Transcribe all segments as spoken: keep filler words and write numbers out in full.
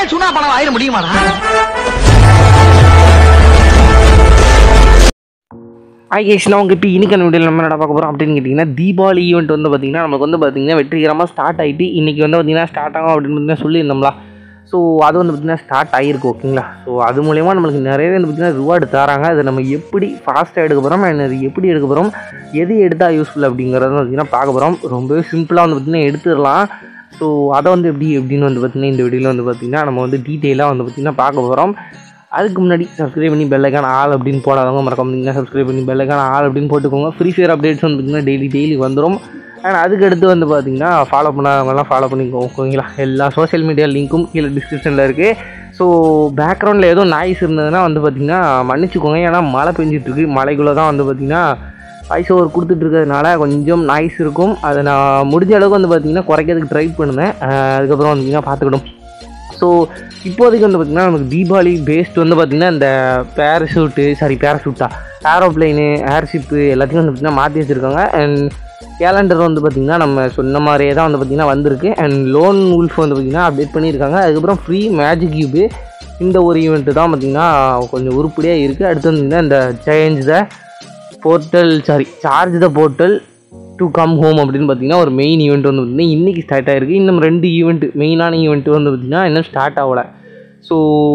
சுனா பணம் ஆயிட முடியுமாடா? ஆகேஷ்னா உங்கள் இப்போ இன்னைக்கான வீடியோவில் நம்ம என்ன பார்க்க போகிறோம் அப்படின்னு கேட்டிங்கன்னா, தீபாவளி ஈவெண்ட் வந்து பார்த்திங்கன்னா நமக்கு வந்து பார்த்திங்கன்னா வெற்றிகரமாக ஸ்டார்ட் ஆகிட்டு இன்றைக்கி வந்து பார்த்திங்கன்னா ஸ்டார்ட் ஆகும் அப்படின்னு பார்த்தீங்கன்னா சொல்லியிருந்தோம்ல. ஸோ அது வந்து பார்த்திங்கன்னா ஸ்டார்ட் ஆகிருக்கு ஓகேங்களா. ஸோ அது மூலயமா நம்மளுக்கு நிறையவே வந்து பார்த்திங்கன்னா ரிவார்டு தராங்க. அதை நம்ம எப்படி ஃபாஸ்ட்டாக எடுக்க போகிறோம், அது எப்படி எடுக்க போகிறோம், எது எடுத்தால் யூஸ்ஃபுல் அப்படிங்கிறத வந்து பார்த்திங்கன்னா பார்க்க போகிறோம். ரொம்பவே சிம்பிளாக வந்து பார்த்திங்கன்னா எடுத்துடலாம். ஸோ அதை வந்து எப்படி எப்படின்னு வந்து பார்த்திங்கன்னா இந்த வீடியோவில் வந்து பார்த்திங்கன்னா நம்ம வந்து டீட்டெயிலாக வந்து பார்த்திங்கன்னா பார்க்க போகிறோம். அதுக்கு முன்னாடி சப்ஸ்கிரைப் பண்ணி பெல்லைக்கான ஆல் அப்படின்னு போடாதவங்க மறக்காம பார்த்தீங்கன்னா சப்ஸ்கிரைப் பண்ணி பெல்லைக்கான ஆல் அப்படின்னு போட்டுக்கோங்க. ஃப்ரீ ஃபயர் அப்டேட்ஸ் வந்து பார்த்திங்கன்னா டெய்லி டெய்லி வந்துடும். அண்ட் அதுக்கடுத்து வந்து பார்த்திங்கன்னா ஃபாலோ பண்ணாதவங்கலாம் ஃபாலோ பண்ணிக்கோங்க ஓகேங்களா. எல்லா சோஷியல் மீடியா லிங்க்கும் கீழே டிஸ்கிரிப்ஷனில் இருக்குது. ஸோ பேக்ரவுண்டில் ஏதோ நாய்ஸ் இருந்ததுன்னா வந்து பார்த்திங்கன்னா மன்னிச்சிக்கோங்க. ஏன்னா மழை பெஞ்சிட்ருக்கு. மழைக்குள்ளே தான் வந்து பார்த்திங்கன்னா வாய்ஸ் ஓவர் கொடுத்துட்ருக்கிறதுனால கொஞ்சம் நாய்ஸ் இருக்கும். அதை நான் முடிஞ்ச அளவுக்கு வந்து பார்த்திங்கன்னா குறைக்கிறதுக்கு ட்ரை பண்ணுவேன். அதுக்கப்புறம் வந்திங்கன்னா பார்த்துக்கிடும். ஸோ இப்போதைக்கு வந்து பார்த்திங்கன்னா நமக்கு தீபாவளி பேஸ்ட் வந்து பார்த்திங்கன்னா இந்த பேராஷூட்டு சாரி பேராஷூட்டா ஏரோப்ளைனு ஏர்ஷிப்பு எல்லாத்தையும் வந்து பார்த்திங்கன்னா மாற்றி வச்சுருக்காங்க. அண்ட் கேலண்டர் வந்து பார்த்திங்கன்னா நம்ம சொன்ன மாதிரியே தான் வந்து பார்த்திங்கன்னா வந்திருக்கு. அண்ட் லோன் உல்ஃப் வந்து பார்த்திங்கன்னா அப்டேட் பண்ணியிருக்காங்க. அதுக்கப்புறம் ஃப்ரீ மேஜிக் கியூபு இந்த ஒரு ஈவெண்ட்டு தான் பார்த்திங்கன்னா கொஞ்சம் உருப்படியாக இருக்குது. அடுத்து வந்து இந்த change the portal sorry charge the portal to come home அப்படின்னு பார்த்தீங்கன்னா ஒரு மெயின் ஈவெண்ட் வந்து பார்த்திங்கன்னா இன்றைக்கி ஸ்டார்ட் ஆகிருக்கு. இன்னும் ரெண்டு ஈவெண்ட்டு மெயினான ஈவெண்ட்டு வந்து பார்த்திங்கன்னா இன்னும் ஸ்டார்ட் ஆகலை. ஸோ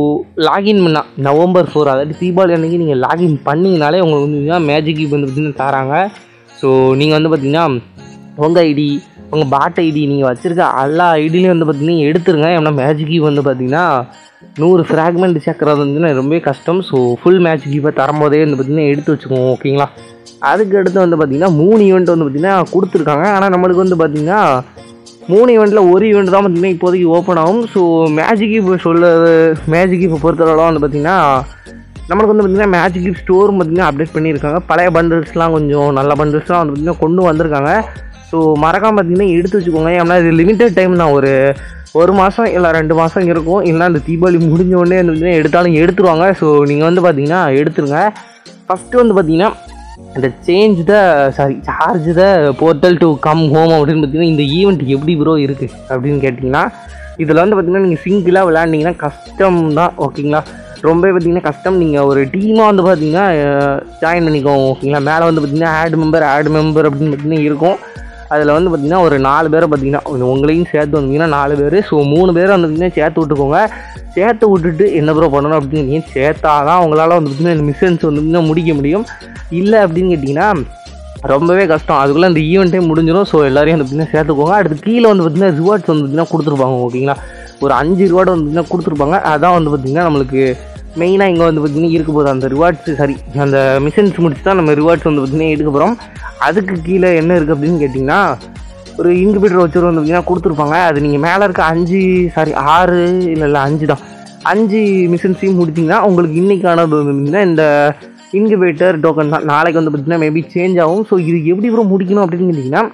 லாகின் பண்ணால் நவம்பர் ஃபோர் அதாவது தீபாவளி அன்றைக்கி நீங்கள் லாகின் பண்ணிங்கனாலே உங்களுக்கு வந்து பார்த்திங்கன்னா மேஜிக் கியூப் வந்து பார்த்திங்கன்னா தராங்க. ஸோ நீங்கள் வந்து பார்த்திங்கன்னா உங்கள் ஐடி உங்கள் பாட் ஐடி நீங்கள் வச்சுருக்க எல்லா ஐடியிலையும் வந்து பார்த்திங்கன்னா எடுத்துருங்க. ஏன்னா மேஜிக் கியூப் வந்து பார்த்திங்கன்னா நூறு ஃப்ராக்மெண்ட் சேர்க்குறது வந்து ரொம்பவே கஷ்டம். ஸோ ஃபுல் மேஜிக் கியூப்பை தரும்போதே வந்து பார்த்திங்கன்னா எடுத்து வச்சுக்கோங்க ஓகேங்களா. அதுக்கு அடுத்து வந்து பார்த்திங்கன்னா மூணு ஈவெண்ட் வந்து பார்த்திங்கன்னா கொடுத்துருக்காங்க. ஆனால் நம்மளுக்கு வந்து பார்த்திங்கன்னா மூணு ஈவெண்ட்டில் ஒரு ஈவெண்ட் தான் பார்த்திங்கன்னா இப்போதைக்கு ஓப்பன் ஆகும். ஸோ மேஜிக் இப்போ சொல்ல மேஜிக் இப்போ பொறுத்தளவுலாம் வந்து பார்த்திங்கன்னா நம்மளுக்கு வந்து பார்த்திங்கன்னா மேஜிக் கிப் ஸ்டோர் பார்த்திங்கன்னா அப்டேட் பண்ணியிருக்காங்க. பழைய பண்டில்ஸ்லாம் கொஞ்சம் நல்ல பண்டில்ஸ்லாம் வந்து பார்த்திங்கன்னா கொண்டு வந்திருக்காங்க. ஸோ மறக்காமல் பார்த்திங்கன்னா எடுத்து வச்சுக்கோங்க. ஏன்னா இது லிமிட்டட் டைம் தான். ஒரு ஒரு மாதம் இல்லை ரெண்டு மாதம் இருக்கும். இல்லைனா இந்த தீபாவளி முடிஞ்ச உடனே வந்து பார்த்திங்கன்னா எடுத்தாலும் எடுத்துருவாங்க. ஸோ நீங்கள் வந்து பார்த்திங்கன்னா எடுத்துருங்க. ஃபஸ்ட்டு வந்து பார்த்திங்கன்னா இந்த change the sorry charge the portal to come home அப்படின்னு பார்த்தீங்கன்னா இந்த ஈவெண்ட் எப்படி ப்ரோ இருக்குது அப்படின்னு கேட்டிங்கன்னா இதில் வந்து பார்த்திங்கன்னா நீங்கள் சிங்கிளாக விளையாண்டிங்கன்னா கஷ்டம் தான் ஓகேங்களா. ரொம்ப பார்த்திங்கன்னா கஷ்டம். நீங்கள் ஒரு டீமாக வந்து பார்த்திங்கன்னா ஜாயின் பண்ணிக்கோங்க ஓகேங்களா. மேலே வந்து பார்த்திங்கன்னா ஆட் மெம்பர் ஆட் மெம்பர் அப்படின்னு பார்த்திங்கன்னா இருக்கும். அதில் வந்து பார்த்திங்கன்னா ஒரு நாலு பேரை பார்த்திங்கன்னா உங்களையும் சேர்த்து வந்தீங்கன்னா நாலு பேர். ஸோ மூணு பேரை வந்து பார்த்திங்கன்னா சேர்த்து விட்டுக்கோங்க. சேர்த்து விட்டுட்டு என்ன ப்ரோ பண்ணணும் அப்படின்னு சேர்த்தா தான் அவங்களால வந்து பார்த்திங்கன்னா இந்த மிஷன்ஸ் வந்து பார்த்திங்கன்னா முடிக்க முடியும். இல்லை அப்படின்னு கேட்டிங்கன்னா ரொம்பவே கஷ்டம். அதுக்குள்ளே அந்த ஈவெண்ட்டே முடிஞ்சிடும். ஸோ எல்லோரையும் வந்து பார்த்திங்கன்னா சேர்த்துக்கோங்க. அடுத்து கீழே வந்து பார்த்திங்கன்னா ரிவார்ட்ஸ் வந்து பார்த்திங்கன்னா கொடுத்துருப்பாங்க ஓகேங்களா. ஒரு அஞ்சு ரிவார்டு வந்து பார்த்திங்கன்னா கொடுத்துருப்பாங்க. அதான் வந்து பார்த்திங்கன்னா நம்மளுக்கு மெயினாக இங்கே வந்து பார்த்திங்கன்னா இருக்க போகுது. அந்த ரிவார்ட்ஸ் சாரி அந்த மிஷன்ஸ் முடிச்சு தான் நம்ம ரிவார்ட்ஸ் வந்து பார்த்திங்கன்னா எடுக்க போகிறோம். அதுக்கு கீழே என்ன இருக்குது அப்படின்னு கேட்டிங்கன்னா ஒரு இன்குபேட்டர் வச்சு வந்து பார்த்திங்கன்னா கொடுத்துருப்பாங்க. அது நீங்கள் மேலே இருக்க அஞ்சு சாரி ஆறு இல்லை இல்லை அஞ்சு தான் அஞ்சு மிஷன்ஸையும் முடிச்சிங்கன்னா உங்களுக்கு இன்றைக்கானது வந்து பார்த்திங்கன்னா இந்த இன்குபேட்டர் டோக்கன் தான். நாளைக்கு வந்து பார்த்திங்கன்னா மேபி சேஞ்ச் ஆகும். ஸோ இது எப்படி ப்ரோ முடிக்கணும் அப்படின்னு கேட்டிங்கன்னா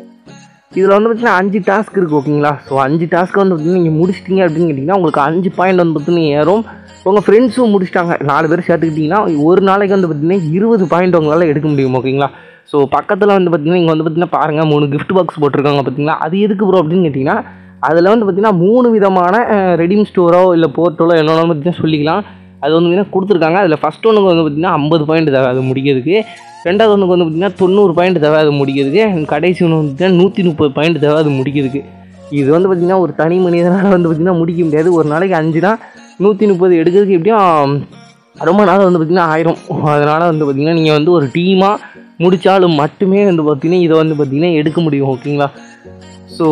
இதில் வந்து பார்த்திங்கன்னா அஞ்சு டாஸ்க் இருக்குது ஓகேங்களா. ஸோ அஞ்சு டாஸ்க்கு வந்து பார்த்திங்கன்னா நீங்கள் முடிச்சிட்டிங்க அப்படின்னு கேட்டிங்கன்னா உங்களுக்கு அஞ்சு பாயிண்ட் வந்து பார்த்திங்கன்னா ஏறும். உங்கள் ஃப்ரெண்ட்ஸும் முடிச்சிட்டாங்க நாலு பேர் சேர்த்துக்கிட்டிங்கன்னா ஒரு நாளைக்கு வந்து பார்த்திங்கன்னா இருபது பாயிண்ட் உங்களால் எடுக்க முடியும் ஓகேங்களா. ஸோ பக்கத்தில் வந்து பார்த்திங்கன்னா இங்கே வந்து பார்த்திங்கன்னா பாருங்கள் மூணு கிஃப்ட் பாக்ஸ் போட்டிருக்காங்க பார்த்திங்களா. அது எதுக்கு ப்ரோ அப்படின்னு கேட்டிங்கன்னா அதில் வந்து பார்த்திங்கன்னா மூணு விதமான ரெடீம் ஸ்டோரோ இல்லை போர்ட்டலோ என்னென்னு பார்த்திங்கன்னா சொல்லிக்கலாம். அது வந்து பார்த்திங்கன்னா கொடுத்துருக்காங்க. அதில் ஃபஸ்ட் ஒன்றுக்கு வந்து பார்த்திங்கன்னா ஐம்பது பாயிண்ட் தேவை அது முடிக்கிறதுக்கு. ரெண்டாவது ஒன்றுக்கு வந்து பார்த்திங்கன்னா தொண்ணூறு பாயிண்ட் தேவை அது முடிக்கிறதுக்கு. கடைசி ஒன்று வந்து பார்த்திங்கன்னா நூற்றி முப்பது பாயிண்ட் தேவை அது முடிக்கிறதுக்கு. இது வந்து பார்த்திங்கன்னா ஒரு தனி மனிதனால் வந்து பார்த்திங்கன்னா முடிக்க முடியாது. ஒரு நாளைக்கு அஞ்சுனா நூற்றி முப்பது எடுக்கிறதுக்கு எப்படியும் ரொம்ப நாள் வந்து பார்த்திங்கன்னா ஆயிரும். அதனால் வந்து பார்த்திங்கன்னா நீங்கள் வந்து ஒரு டீமாக முடித்தாலும் மட்டுமே வந்து பார்த்திங்கன்னா இதை வந்து பார்த்திங்கன்னா எடுக்க முடியும் ஓகேங்களா. ஸோ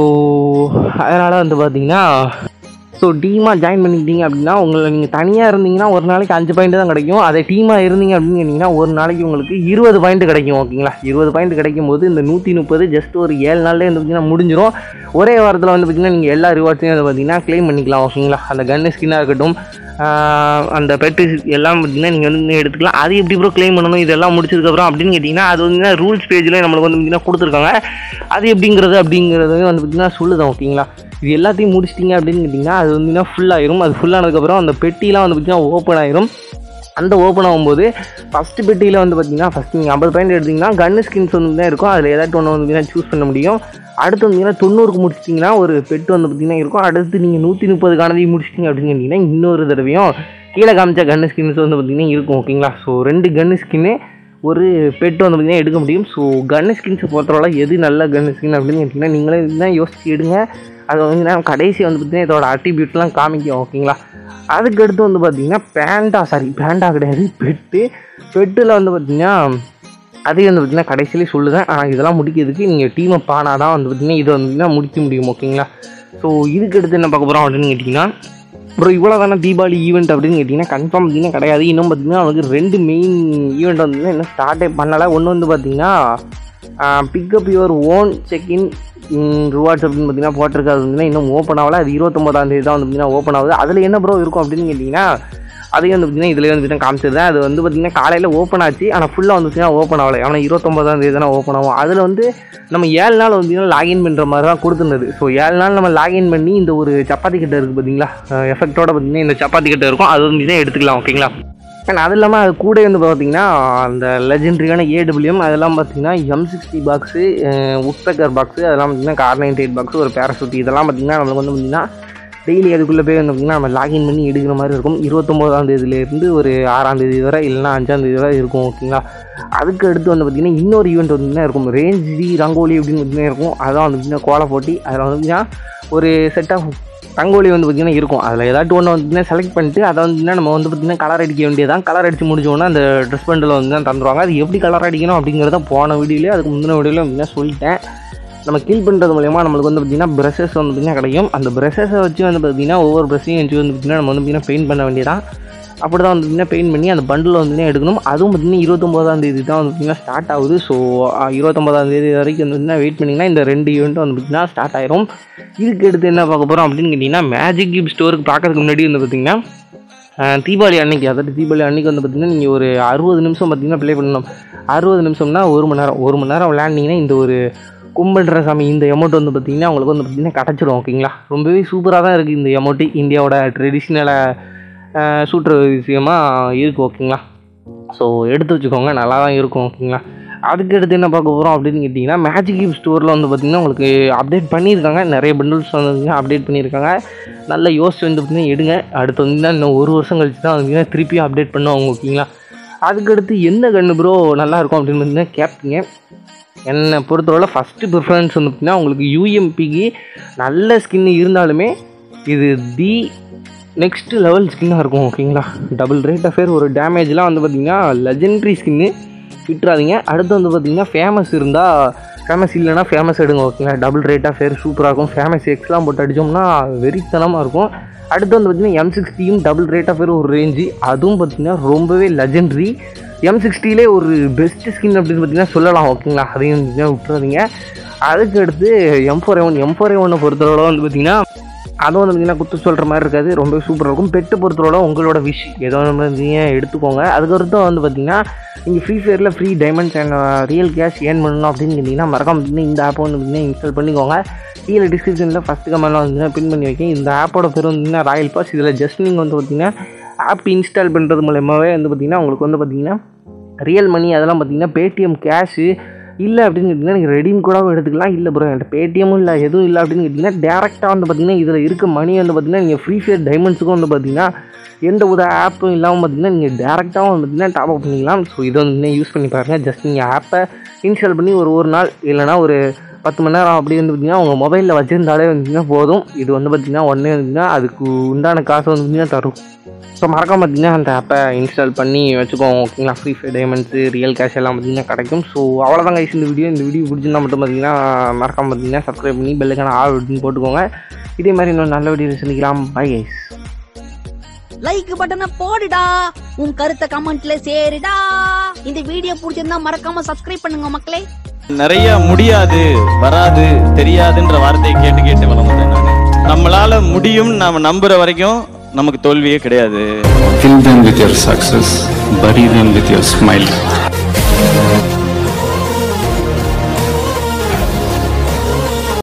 அதனால் வந்து பார்த்திங்கன்னா ஸோ டீமாக ஜாயின் பண்ணிக்கிட்டீங்க அப்படின்னா உங்களை நீங்கள் தனியாக இருந்தீங்கன்னா ஒரு நாளைக்கு அஞ்சு பாயிண்ட் தான் கிடைக்கும். அதே டீமாக இருந்தீங்க அப்படின்னு கேட்டிங்கன்னா ஒரு நாளைக்கு உங்களுக்கு இருபது பாயிண்ட் கிடைக்கும் ஓகேங்களா. இருபது பாயிண்ட் கிடைக்கும் போது இந்த நூற்றி முப்பது ஜஸ்ட் ஒரு ஏழு நாள்லேயே வந்து பார்த்திங்கன்னா முடிஞ்சிடும். ஒரே வாரத்தில் வந்து பார்த்திங்கன்னா நீங்கள் எல்லா ரிவார்ட்ஸையும் வந்து பார்த்திங்கன்னா க்ளைம் பண்ணிக்கலாம் ஓகேங்களா. அந்த கன்னு ஸ்கின்னாக இருக்கட்டும் அந்த பெட்டு எல்லாம் பார்த்திங்கன்னா நீங்கள் வந்து எடுத்துக்கலாம். அது எப்படி ப்ரோ க்ளைம் பண்ணணும் இதெல்லாம் முடிச்சதுக்கப்புறம் அப்படின்னு கேட்டிங்கன்னா அது வந்து ரூல்ஸ் பேஜில் நம்மளுக்கு வந்து பார்த்திங்கன்னா கொடுத்துருக்காங்க. அது எப்படிங்கிறது அப்படிங்கிறது வந்து பார்த்திங்கன்னா சொல்லுதான் ஓகேங்களா. இது எல்லாத்தையும் முடிச்சிட்டிங்க அப்படின்னு கேட்டிங்கன்னா அது வந்து ஃபுல்லாகிடும். அது ஃபுல்லானதுக்கப்புறம் அந்த பெட்டிலாம் வந்து பார்த்திங்கன்னா ஓப்பன் ஆயிரும். அந்த ஓப்பன் ஆகும்போது ஃபஸ்ட்டு பெட்டியில் வந்து பார்த்திங்கன்னா ஃபஸ்ட் நீங்கள் ஐம்பது பாயிண்ட் எடுத்திங்கன்னா கன்னு ஸ்கின்ஸ் வந்து தான் இருக்கும். அதில் ஏதாச்சும் ஒன்று வந்து பார்த்திங்கன்னா சூஸ் பண்ண முடியும். அடுத்து வந்தீங்கன்னா தொண்ணூறுக்கு முடிச்சிட்டிங்கன்னா ஒரு பெட்டு வந்து பார்த்திங்கன்னா இருக்கும். அடுத்து நீங்கள் நூற்றி முப்பது காணதையும் முடிச்சிட்டிங்க அப்படின்னு கேட்டிங்கன்னா இன்னொரு தடவையும் கீழே காமிச்ச கன்னு ஸ்கின்ஸ் வந்து பார்த்திங்கன்னா இருக்கும். ஓகேங்களா. ஸோ ரெண்டு கன்னு ஸ்கின்னு ஒரு பெட்டு வந்து பார்த்திங்கன்னா எடுக்க முடியும். ஸோ கன்னு ஸ்கின்ஸை பொறுத்தவரை எது நல்ல கன்னு ஸ்கின் அப்படின்னு கேட்டிங்கன்னா நீங்களே இதுதான் யோசிச்சு எடுங்க. அது வந்து நான் கடைசி வந்து பார்த்திங்கன்னா இதோட அட்ரிபியூட்லாம் காமிக்கும். ஓகேங்களா. அதுக்கடுத்து வந்து பார்த்திங்கன்னா பேண்டா சாரி பேண்டா கிடையாது பெட்டு பெட்டில் வந்து பார்த்திங்கன்னா அதே வந்து பார்த்திங்கன்னா கடைசியிலே சொல்லுவேன். ஆனால் இதெல்லாம் முடிக்கிறதுக்கு நீங்கள் டீமை பானால் தான் வந்து பார்த்திங்கன்னா இதை வந்து முடிக்க முடியும். ஓகேங்களா. ஸோ இதுக்கடுத்து என்ன பார்க்க போகிறோம் அப்படின்னு கேட்டிங்கன்னா அப்புறம் இவ்வளோ தானே தீபாவளி ஈவெண்ட் அப்படின்னு கேட்டிங்கன்னா கன்ஃபார்ம் பார்த்திங்கன்னா கிடையாது. இன்னும் பார்த்திங்கன்னா அவங்களுக்கு ரெண்டு மெயின் ஈவெண்ட் வந்து இன்னும் ஸ்டார்ட்டே பண்ணலை. ஒன்று வந்து பார்த்திங்கன்னா pick up your own check in rewards அப்படின்னு பார்த்திங்கன்னா போட்டிருக்கு. அது வந்து இன்னும் ஓப்பன் ஆகலை. அது இருபத்தொம்பதாம் தேதி தான் வந்து பார்த்திங்கன்னா ஓப்பன் ஆகுது. அதில் என்ன ப்ரோ இருக்கும் அப்படின்னு கேட்டிங்கன்னா அதையும் வந்து பார்த்திங்கன்னா இதில் வந்து காமிச்சது தான். அது வந்து பார்த்திங்கன்னா காலையில் ஓப்பன் ஆச்சு. ஆனால் ஃபுல்லாக வந்து பார்த்திங்கன்னா ஓப்பன் ஆகலை. ஆனால் இருபத்தொம்பதாம் தேதி தான் ஓப்பன் ஆகும். அதில் வந்து நம்ம ஏழு நாள் வந்து லாகின் பண்ணுற மாதிரி தான் கொடுத்துருந்தது. ஸோ ஏழு நாள் நம்ம லாகின் பண்ணி இந்த ஒரு சப்பாத்தி கட்டை இருக்குது பார்த்திங்களா எஃபெக்டோட பார்த்திங்கன்னா இந்த சப்பாத்தி கட்டை இருக்கும். அது வந்து தான் எடுத்துக்கலாம். ஓகேங்களா. அண்ட் அது இல்லாமல் அது கூட வந்து பார்த்திங்கன்னா அந்த லெஜெண்ட்ரியான ஏடபிள்யூஎம் அதெல்லாம் பார்த்திங்கன்னா M sixty box woodpecker box அதெல்லாம் பார்த்திங்கன்னா கார் நைன்டி எயிட் பாக்ஸு ஒரு பேராசூட் இதெல்லாம் பார்த்திங்கன்னா நம்மளுக்கு வந்து பார்த்திங்கன்னா டெய்லி அதுக்குள்ளே போய் வந்து பார்த்திங்கன்னா நம்ம லாகின் பண்ணி எடுக்கிற மாதிரி இருக்கும். இருபத்தொம்போதாம் தேதியிலேருந்து ஒரு ஆறாம் தேதி வரை இல்லைனா அஞ்சாம் தேதி வரை இருக்கும். ஓகேங்களா. அதுக்கு அடுத்து வந்து பார்த்திங்கன்னா இன்னொரு ஈவெண்ட் வந்து இருக்கும் ரேஞ்சி ரங்கோலி அப்படின்னு பார்த்திங்கன்னா இருக்கும். அதான் வந்து பார்த்திங்கன்னா கோலை போட்டி. அதில் வந்து பார்த்திங்கன்னா ஒரு செட் ஆஃப் ரங்கோலி வந்து பார்த்திங்கன்னா இருக்கும். அதில் ஏதாச்சும் ஒன்று வந்து செலக்ட் பண்ணிட்டு அதை வந்து நம்ம வந்து பார்த்திங்கன்னா கலர் அடிக்க வேண்டியதான். கலர் அடித்து முடிச்சோன்னா அந்த ட்ரெஸ் பண்டில் வந்து தான் தந்துடுவாங்க. அது எப்படி கலர் அடிக்கணும் அப்படிங்கிறத போன வீடியோலேயே அதுக்கு முந்தின வீடியோவில் வந்து சொல்லிட்டேன். நம்ம கீல் பண்ணுறது மூலயமா நம்மளுக்கு வந்து பார்த்திங்கன்னா ப்ரெஷஸ் வந்து பார்த்திங்கன்னா கிடைக்கும். அந்த ப்ரெஷஸை வச்சு வந்து பார்த்திங்கன்னா ஒவ்வொரு ப்ரெஷ்ஷையும் வச்சு வந்து பார்த்திங்கன்னா நம்ம வந்து பார்த்திங்கன்னா பெயிண்ட் பண்ண வேண்டியதான். அப்படி தான் வந்து பார்த்திங்கன்னா பெயிண்ட் பண்ணி அந்த பண்டில் வந்து பார்த்திங்கன்னா எடுக்கணும். அதுவும் பார்த்திங்கன்னா இருபத்தொம்போதாம் தேதி தான் வந்து பார்த்திங்கன்னா ஸ்டார்ட் ஆகுது. ஸோ இருபத்தொம்போதாம் தேதி வரைக்கும் வந்து பார்த்திங்கன்னா வெயிட் பண்ணிங்கன்னா இந்த ரெண்டு ஈவெண்ட்டும் வந்து பார்த்திங்கன்னா ஸ்டார்ட் ஆயிரும். இதுக்கு எடுத்து என்ன பார்க்க போகிறோம் அப்படின்னு கேட்டிங்கன்னா மேஜிக் கியூப் ஸ்டோருக்கு பார்க்கறதுக்கு முன்னாடி வந்து பார்த்திங்கன்னா தீபாவளி அன்னைக்கு அதாவது தீபாவளி அன்னைக்கு வந்து பார்த்திங்கன்னா நீங்கள் ஒரு அறுபது நிமிஷம் பார்த்திங்கன்னா ப்ளே பண்ணணும். அறுபது நிமிஷம்னா ஒரு மணி நேரம் ஒரு மணி நேரம் விளையாண்டிங்கன்னா இந்த ஒரு கும்பல்ற சாமி இந்த எமௌண்ட் வந்து பார்த்திங்கன்னா உங்களுக்கு வந்து பார்த்திங்கன்னா கிடச்சிடும். ஓகேங்களா. ரொம்பவே சூப்பராக தான் இருக்குது இந்த எமௌண்ட்டு. இந்தியாவோட ட்ரெடிஷ்னலாக சூட்டுற விஷயமாக இருக்குது. ஓகேங்களா. ஸோ எடுத்து வச்சுக்கோங்க நல்லா தான் இருக்கும். ஓகேங்களா. அதுக்கு எடுத்து என்ன பார்க்க போகிறோம் அப்படின்னு கேட்டிங்கன்னா மேஜிக் கியூப் ஸ்டோரில் வந்து பார்த்திங்கன்னா உங்களுக்கு அப்டேட் பண்ணியிருக்காங்க. நிறைய பண்டில்ஸ் வந்து அப்டேட் பண்ணியிருக்காங்க. நல்லா யோசிச்சு வந்து பார்த்திங்கன்னா எடுங்க. அடுத்து வந்து இன்னும் ஒரு வருஷம் கழிச்சு தான் வந்து திருப்பியும் அப்டேட் பண்ணுவாங்க. ஓகேங்களா. அதுக்கடுத்து எந்த கன்று ப்ரோ நல்லாயிருக்கும் அப்படின்னு பார்த்தீங்கன்னா கேட்பீங்க. என்னை பொறுத்தவரை ஃபஸ்ட்டு ப்ரிஃபரன்ஸ் வந்து பார்த்திங்கன்னா உங்களுக்கு யூஎம்பிக்கு நல்ல ஸ்கின்னு இருந்தாலுமே இது தி நெக்ஸ்ட் லெவல் ஸ்கின்னாக இருக்கும். ஓகேங்களா. டபுள் ரேட் ஆஃப் ஃபேர் ஒரு டேமேஜ்லாம் வந்து பார்த்திங்கன்னா லெஜெண்ட்ரி ஸ்கின்னு விட்டுறாதீங்க. அடுத்து வந்து பார்த்திங்கன்னா ஃபேமஸ் இருந்தால் ஃபேமஸ் இல்லைனா ஃபேமஸ் எடுங்க. ஓகேங்களா. டபுள் ரேட் ஆஃப் ஃபேர் சூப்பராக இருக்கும். ஃபேமஸ் எக்ஸ்லாம் போட்டு அடித்தோம்னா வெறித்தனமாக இருக்கும். அடுத்து வந்து பார்த்திங்கன்னா எம் சிக்ஸ்டியும் டபுள் ரேட் ஆஃப் ஃபேர் ஒரு ரேஞ்சு அதுவும் பார்த்திங்கன்னா ரொம்பவே லெஜெண்ட்ரி. எம் சிக்ஸ்டிலே ஒரு பெஸ்ட் ஸ்கின் அப்படின்னு பார்த்திங்கன்னா சொல்லலாம். ஓகேங்களா. அதையும் விட்டுறாதீங்க. அதுக்கு அடுத்து M four A one M four A ஒன்னை பொறுத்தவரை வந்து பார்த்திங்கன்னா அதுவும் வந்து பார்த்திங்கன்னா குத்து சொல்கிற மாதிரி இருக்காது. ரொம்ப சூப்பராக இருக்கும். பெட்டு பொறுத்தவரை உங்களோட விஷ் ஏதோ வந்து எடுத்துக்கோங்க. அதுக்கடுத்து வந்து பார்த்திங்கன்னா நீங்கள் ஃப்ரீ ஃபயரில் free diamonds and real cash earn பண்ணணும் அப்படின்னு கேட்டிங்கன்னா மறக்காம பார்த்திங்கன்னா இந்த ஆப்பை வந்து பார்த்திங்கன்னா இன்ஸ்டால் பண்ணிக்கோங்க. கீழே டிஸ்கிரிப்ஷனில் ஃபஸ்ட்டு கமெண்ட்லாம் வந்து பின் பண்ணி வைக்கேன். இந்த ஆப்போட பேர் வந்து ராயல் பாஸ். இதில் ஜஸ்ட் நீங்கள் வந்து பார்த்திங்கன்னா ஆப் இன்ஸ்டால் பண்ணுறது மூலமாகவே வந்து பார்த்திங்கன்னா உங்களுக்கு வந்து பார்த்திங்கன்னா ரியல் மணி அதெல்லாம் பார்த்திங்கன்னா பேடிஎம் கேஷு இல்லை அப்படின்னு கேட்டிங்கன்னா நீங்கள் ரெடீம் கூட எடுத்துக்கலாம். இல்லை ப்ரோ என்கிட்ட பேடிஎம்மும் இல்லை எதுவும் இல்லை அப்படின்னு கேட்டிங்கன்னா டேரெக்டாக வந்து பார்த்திங்கன்னா இதில் இருக்க மணி வந்து பார்த்திங்கன்னா நீங்கள் ஃப்ரீ ஃபயர் டைமண்ட்ஸுக்கும் வந்து பார்த்திங்கன்னா எந்த ஒரு ஆப்பும் இல்லாமல் பார்த்திங்கன்னா நீங்கள் டேரெக்டாகவும் வந்து பார்த்திங்கன்னா டாப் அப் பண்ணிக்கலாம். ஸோ இதை வந்து யூஸ் பண்ணி பாருங்கள். ஜஸ்ட் நீங்கள் ஆப்பை இன்ஸ்டால் பண்ணி ஒரு ஒரு நாள் இல்லைனா ஒரு பத்து மணி நேரம் அப்படி வந்து பார்த்திங்கன்னா உங்கள் மொபைலில் வச்சுருந்தாலே வந்துட்டிங்கன்னா போதும். இது வந்து பார்த்திங்கன்னா உடனே வந்துட்டிங்கன்னா அதுக்கு உண்டான காசு வந்து பார்த்திங்கன்னா தரும். ஸோ மறக்காம பார்த்திங்கன்னா அந்த ஆப்பை இன்ஸ்டால் பண்ணி வச்சுக்கோங்க. ஓகேங்களா. Free Fire diamonds real cash எல்லாம் பார்த்திங்கன்னா கிடைக்கும். ஸோ அவ்வளோதான் கைஸ் இந்த வீடியோ. இந்த வீடியோ பிடிச்சிருந்தா மட்டும் பார்த்திங்கன்னா மறக்காம பார்த்திங்கன்னா சப்ஸ்கிரைப் பண்ணி பெல்லுக்கான ஆல் அப்படின்னு போட்டுக்கோங்க. இதே மாதிரி இன்னொரு நல்ல வீடியோ சந்திக்கலாம். Bye guys. லைக் பட்டனை போடுடா. உன் கருத்தை கமெண்ட்ல சேருடா. இந்த வீடியோ பிடிச்சிருந்தா மறக்காம சப்ஸ்கிரைப் பண்ணுங்க மக்களே. நிறைய முடியாது வராது தெரியாதுன்ற வார்த்தையை கேட்டு கேட்டு வளர்ந்தேன் நான். நம்மளால முடியும் நாம நம்புற வரைக்கும் நமக்கு தோல்வியே கிடையாது. Fill them with your success, bury them with your smile.